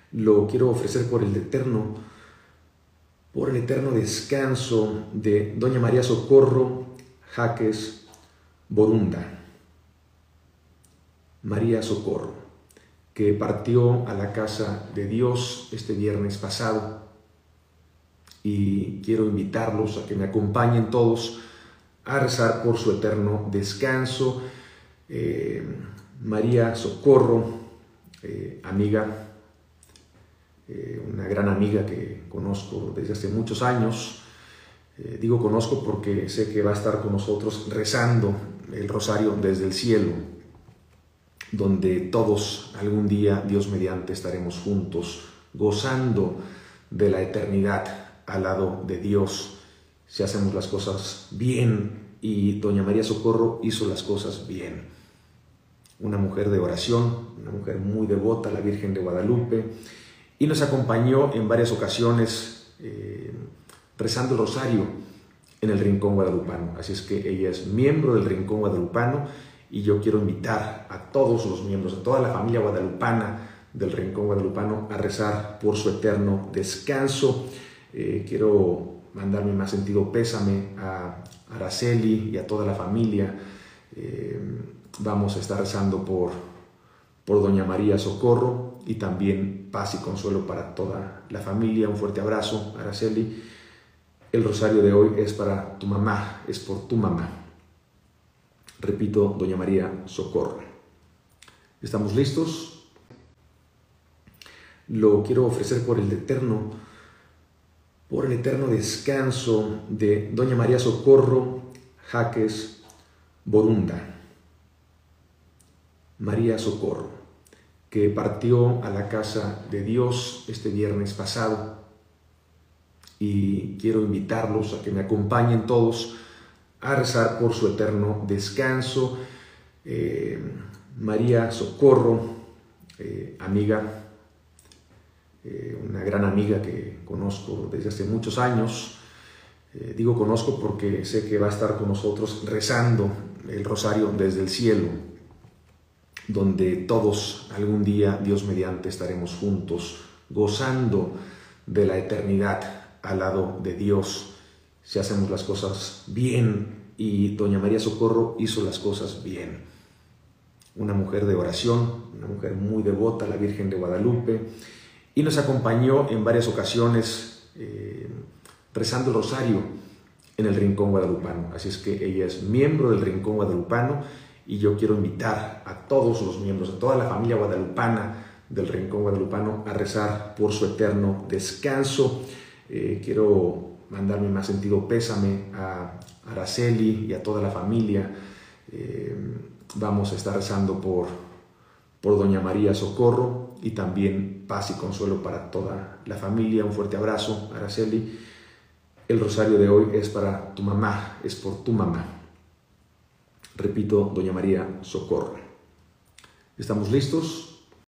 Lo quiero ofrecer por el eterno descanso de doña María Socorro Jaques Borunda. María Socorro, que partió a la casa de Dios este viernes pasado. Y quiero invitarlos a que me acompañen todos a rezar por su eterno descanso. María Socorro, amiga, una gran amiga que conozco desde hace muchos años. Digo conozco porque sé que va a estar con nosotros rezando el rosario desde el cielo, donde todos algún día, Dios mediante, estaremos juntos, gozando de la eternidad al lado de Dios, si hacemos las cosas bien. Y doña María Socorro hizo las cosas bien. Una mujer de oración, una mujer muy devota a la Virgen de Guadalupe, y nos acompañó en varias ocasiones rezando el rosario en el Rincón Guadalupano. Así es que ella es miembro del Rincón Guadalupano, y yo quiero invitar a todos los miembros, a toda la familia guadalupana del Rincón Guadalupano, a rezar por su eterno descanso. Quiero mandar mi más sentido pésame a Araceli y a toda la familia. Vamos a estar rezando por doña María Socorro, y también paz y consuelo para toda la familia. Un fuerte abrazo, Araceli. El rosario de hoy es para tu mamá, es por tu mamá. Repito, doña María Socorro. ¿Estamos listos? Lo quiero ofrecer por el eterno descanso de doña María Socorro Jaques Borunda. María Socorro, que partió a la casa de Dios este viernes pasado. Y quiero invitarlos a que me acompañen todos a rezar por su eterno descanso. María Socorro, amiga, una gran amiga que conozco desde hace muchos años. Digo conozco porque sé que va a estar con nosotros rezando el rosario desde el cielo, donde todos algún día, Dios mediante, estaremos juntos, gozando de la eternidad al lado de Dios, si hacemos las cosas bien. Y doña María Socorro hizo las cosas bien. Una mujer de oración, una mujer muy devota a la Virgen de Guadalupe, y nos acompañó en varias ocasiones rezando el rosario en el Rincón Guadalupano. Así es que ella es miembro del Rincón Guadalupano, y yo quiero invitar a todos los miembros, a toda la familia guadalupana del Rincón Guadalupano, a rezar por su eterno descanso. Quiero mandar mi más sentido pésame a Araceli y a toda la familia. Vamos a estar rezando por doña María Socorro, y también paz y consuelo para toda la familia. Un fuerte abrazo, Araceli. El rosario de hoy es para tu mamá, es por tu mamá. Repito, doña María Socorro. ¿Estamos listos?